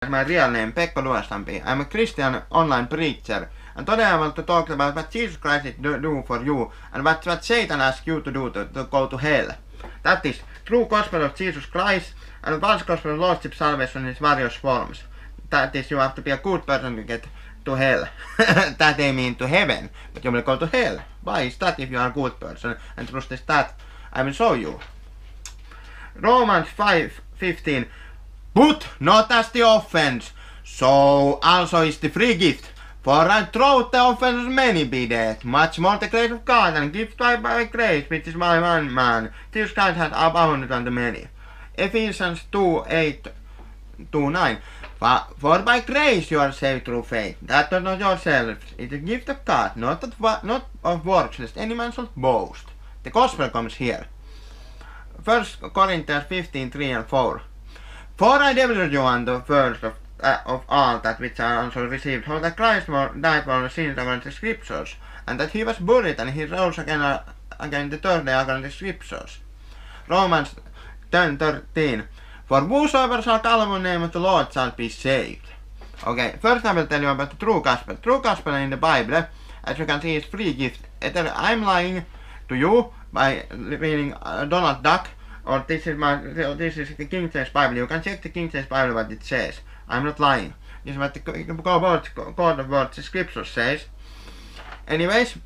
My real name, Pekko Luostampi. I'm a Christian online preacher. And today I want to talk about what Jesus Christ do for you and what Satan asks you to do to go to hell. That is true gospel of Jesus Christ and false gospel of Lordship salvation in its various forms. That is, you have to be a good person to get to hell. That they mean to heaven, but you will go to hell. Why is that if you are a good person? And trust is that I will show you. Romans 5:15. But not as the offense, so also is the free gift. For I throw the offense many be dead, much more the grace of God, and gift by grace, which is by one man. Jesus Christ has abounded unto many. Ephesians 2:8-9. For by grace you are saved through faith, that is not yourselves, it is a gift of God, not of works, lest any man should boast. The gospel comes here. 1 Corinthians 15:3-4. For I delivered you on the first of all that which I also received, how that Christ died for our sins according to the Scriptures, and that he was buried, and he rose again the third day according to the Scriptures. Romans 10:13. For whosoever shall call upon the name of the Lord shall be saved. Okay, first I will tell you about the true gospel. True gospel in the Bible, as you can see, is free gift. Either I'm lying to you by reading Donald Duck, or this is the King James Bible. You can check the King James Bible what it says. I'm not lying. This is what the God of Words, the Scripture says. Anyways,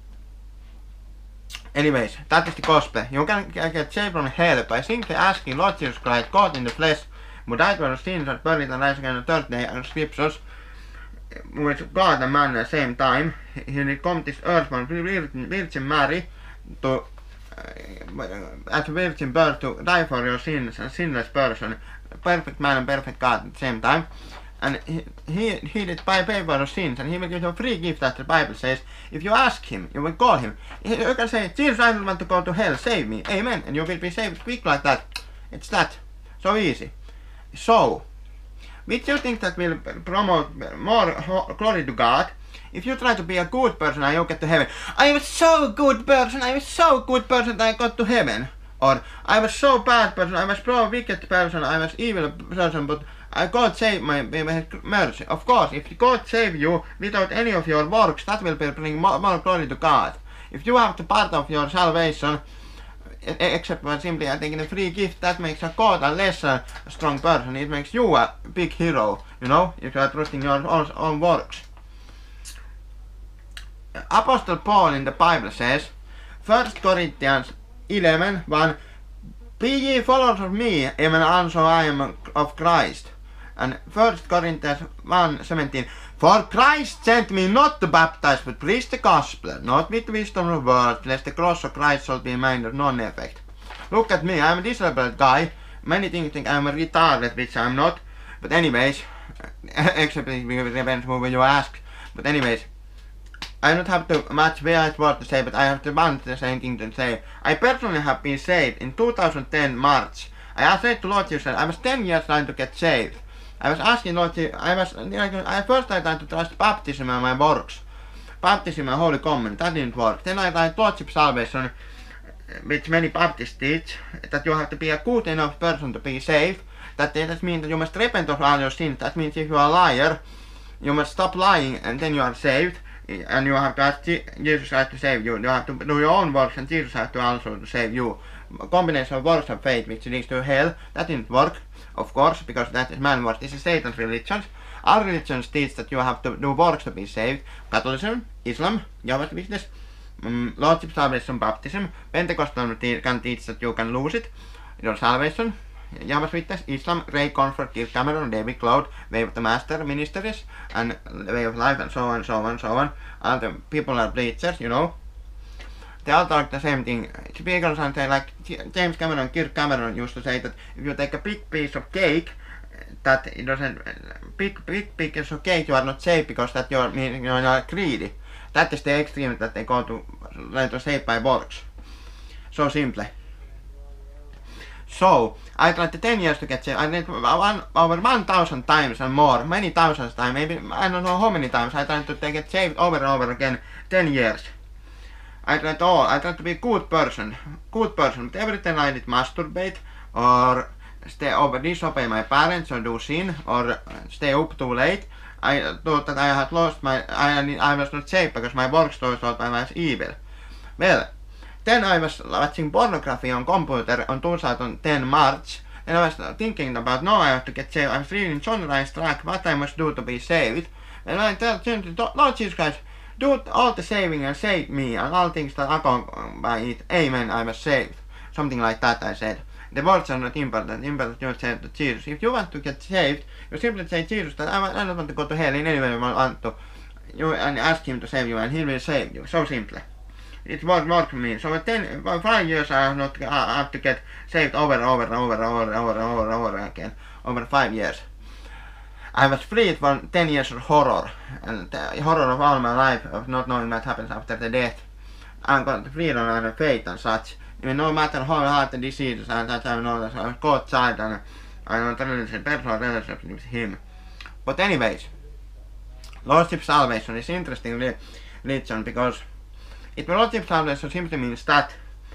that is the gospel. You can get saved from hell by simply asking Lord Jesus Christ, God in the flesh, who died for our sins and buried and rise again on the third day, and Scriptures, with God and man at the same time. He did come to this earth from Virgin Mary to as a virgin birth to die for your sins, a sinless person, perfect man and perfect God at the same time. And he did pay for your sins, and he will give you a free gift, as the Bible says. If you ask him, you will call him. You can say, Jesus, I don't want to go to hell, save me, amen, and you will be saved quick like that. It's that, so easy. So, which you think that will promote more glory to God? If you try to be a good person and you get to heaven, I was so good person that I got to heaven. Or, I was so bad person, I was so wicked person, I was evil person, but God saved my mercy. Of course, if God save you without any of your works, that will bring more glory to God. If you have the part of your salvation, except for simply taking a free gift, that makes a God a less strong person. It makes you a big hero, you know, if you are trusting your own works. Apostle Paul in the Bible says, 1 Corinthians 11:1, be ye followers of me, even also I am of Christ. And 1 Corinthians 1:17, for Christ sent me not to baptize, but preach the gospel, not with wisdom of words, lest the cross of Christ shall be made of none effect. Look at me, I'm a disabled guy. Many things think I'm a retarded, which I'm not. But anyways, except if it depends when you ask. But anyways, I don't have too much wise word to say, but I have the same thing to say. I personally have been saved in 2010 March. I said to Lord Jesus, I was 10 years trying to get saved. I was asking Lord Jesus, I first tried to trust baptism and my works. Baptism and Holy Communion, that didn't work. Then I tried Lordship salvation, which many Baptists teach, that you have to be a good enough person to be saved. That means that you must repent of all your sins. That means if you are a liar, you must stop lying and then you are saved. And you have to ask Jesus Christ to save you. You have to do your own works and Jesus has to also save you. A combination of works and faith which leads to hell, that didn't work, of course, because that is man works. This is Satan's religion. Our religions teach that you have to do works to be saved. Catholicism, Islam, Jehovah's Witness, Lordship, salvation, baptism. Pentecostal can teach that you can lose it, your salvation. Jehovah's Witness, Islam, Ray Comfort, Kirk Cameron, David Cloud, Way of the Master, Ministries, and Way of Life, and so on, so on, so on. All the people are preachers, you know. They all talk the same thing. Speakers and say, like James Cameron, Kirk Cameron used to say that if you take a big piece of cake, that it doesn't, big piece of cake, you are not safe because that you are greedy. That is the extreme that they go to save by works. So simply. So, I tried 10 years to get saved. I did over 1,000 times and more, many thousands times, maybe I don't know how many times. I tried to get saved over and over again, 10 years. I tried to be a good person, but every time I did masturbate or disobey my parents or do sin or stay up too late, I thought that I had lost I was not safe because my works thought I was evil. Well, then I was watching pornography on computer on 2010 March, and I was thinking about, no, I have to get saved. I was reading John Ryan's track, what I must do to be saved. And I tell Lord Jesus Christ, do all the saving and save me and all things that accompany it. Amen, I was saved. Something like that I said. The words are not important. Important you say to Jesus. If you want to get saved, you simply say, Jesus, that I don't want to go to hell in any way. I want to, you and ask him to save you, and he will save you. So simply. It won't work for me. So 5 years I have to get saved over again. Over 5 years. I was freed from 10 years of horror, and the horror of all my life of not knowing what happens after the death. I got freedom and faith and such. Even no matter how hard the diseases and that I know that I was God's child and I know the personal relationship with him. But anyways, Lordship salvation is interesting religion because Lordship salvation simply means that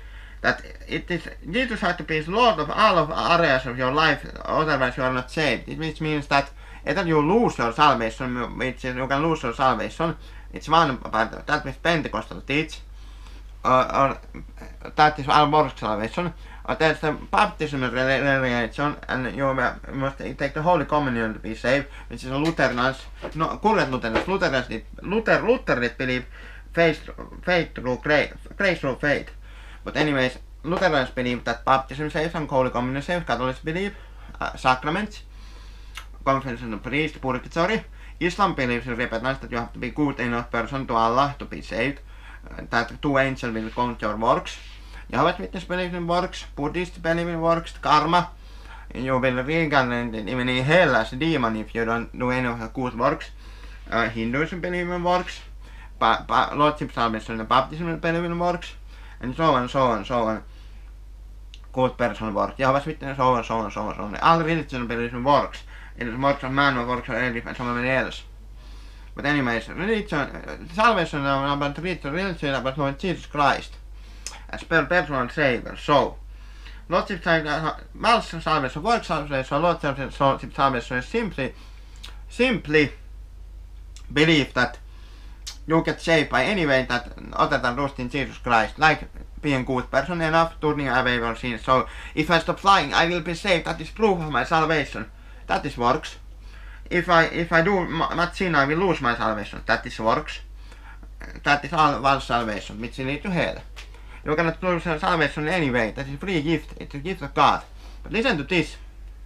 it is Jesus has to be Lord of all of areas of your life, otherwise you are not saved. Which means that either you lose your salvation, which you can lose your salvation. It's one part that which Pentecostal teach, or that is our work salvation. Or there's the baptism religion, and you must take the Holy Communion to be saved, which is a Lutherans, no, current Lutherans. Luther did believe faith through grace through faith. But anyways, Lutherans believe that baptism saves and Holy Communion saves. Catholics believe sacraments, confession of priest, purgatory. Islam believes in repentance, that you have to be good enough person to Allah to be saved. That two angels will count your works. Jehovah's Witness believes in works. Buddhists believe in works. Karma. You will reincarnate even in hell as a demon if you don't do any of the good works. Hinduism believe in works. Lordship salvation and baptism believe in works. And so on. Good person works. Jehovah's Witness, so on. All religions believe in works. It is works of man or works of someone else. But anyways, religion, salvation is about religion about Lord Jesus Christ as personal Savior. So, Lordship salvation, work salvation, Lordship salvation is simply believe that you get saved by any way that other than trust in Jesus Christ, like being good person enough, turning away from sin. So, if I stop flying, I will be saved. That is proof of my salvation. That is works. If I do not sin, I will lose my salvation. That is works. That is all salvation, which you need to hell. You cannot lose your salvation in any way. That is a free gift. It's a gift of God. But listen to this.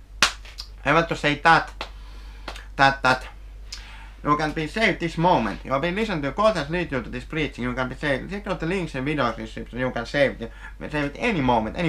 I want to say that you can be saved this moment. You have been listening to God has lead you to this preaching. You can be saved. Check out the links and video description. You can save it any moment.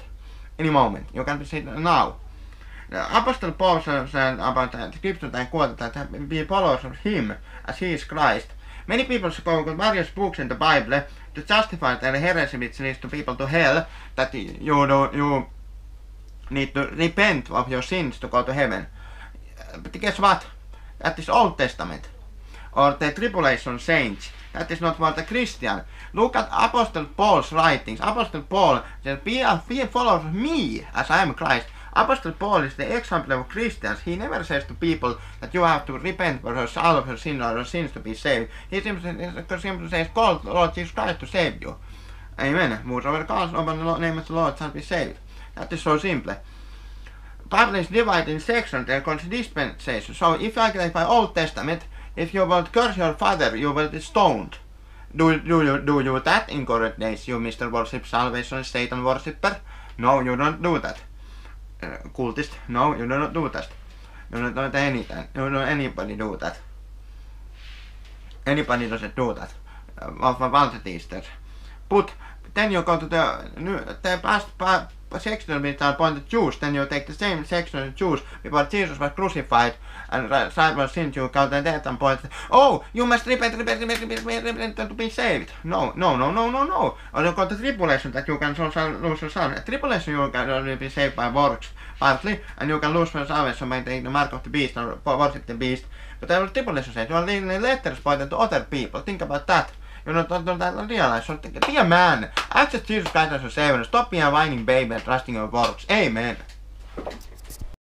You can be saved now. The Apostle Paul said about the scripture that I quoted that be followers of him as he is Christ. Many people spoke of various books in the Bible to justify their heresy which leads to people to hell, that you need to repent of your sins to go to heaven. But guess what? That is Old Testament. Or the tribulation saints. That is not for the Christian. Look at Apostle Paul's writings. Apostle Paul said, be followers of me as I am Christ. Apostle Paul is the example of Christians. He never says to people that you have to repent for all of your sins or your sins to be saved. He simply says, call the Lord Jesus Christ to save you. Amen. Whosoever calls upon the name of the Lord shall be saved. That is so simple. Bible is divided in sections. There are dispensations. So if I take by Old Testament, if you will curse your father, you will be stoned. Do you that in current days, you Mr. Worship Salvation Satan worshipper? No, you don't do that. Cultist, no, you do not do that. You don't do anything. You don't anybody do that. Anybody doesn't do that. Of false teachers. But then you go to the past section which are pointed Jews. Then you take the same section of Jews before Jesus was crucified and was sins. You go to that and point. Oh, you must repent to be saved. No. Or you go to tribulation that you can lose your salvation. Tribulation you can only be saved by works partly, and you can lose your salvation by taking the mark of the beast or worship the beast. But there was tribulation said you are leaving letters pointed to other people. Think about that. You don't realize. So be a man. Accept Jesus Christ as your Savior. Stop being a whining baby and trusting your works. Amen.